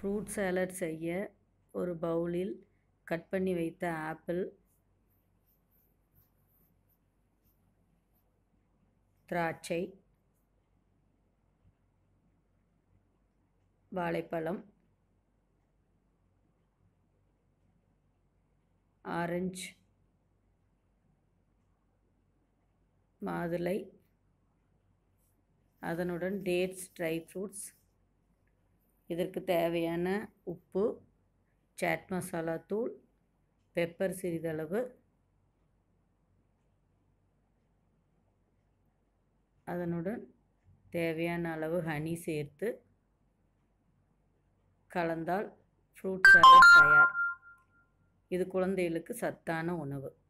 Fruit salad செய்ய ஒரு பவுலில் கட் பண்ணி வைத்த ஆப்பிள், திராட்சை, வாழைப்பழம், ஆரஞ்சு, மாதுளை, அதனுடன் டேட்ஸ், ட்ரை ஃப்ரூட்ஸ், இதற்கு தேவையான உப்பு, சாட் மசாலா தூள், பெப்பர் சிறிதளவு, அதனுடன் தேவையான அளவு ஹனி சேர்த்து கலந்தால் ஃப்ரூட் சாலட் தயார். இது குழந்தைகளுக்கு சத்தான உணவு.